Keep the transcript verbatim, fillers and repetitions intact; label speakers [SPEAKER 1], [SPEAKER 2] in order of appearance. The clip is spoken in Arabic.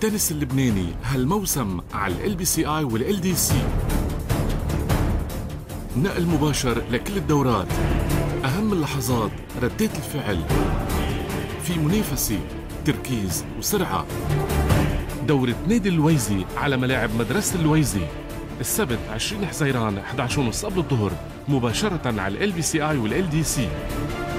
[SPEAKER 1] التنس اللبناني هالموسم على ال بي سي آي وال إل دي سي. نقل مباشر لكل الدورات، أهم اللحظات، ردات الفعل، في منافسة، تركيز وسرعة. دورة نادي اللويزي على ملاعب مدرسة اللويزي السبت عشرين حزيران إحدى عشر وثلاثين قبل الظهر مباشرة على ال بي سي آي وال إل دي سي.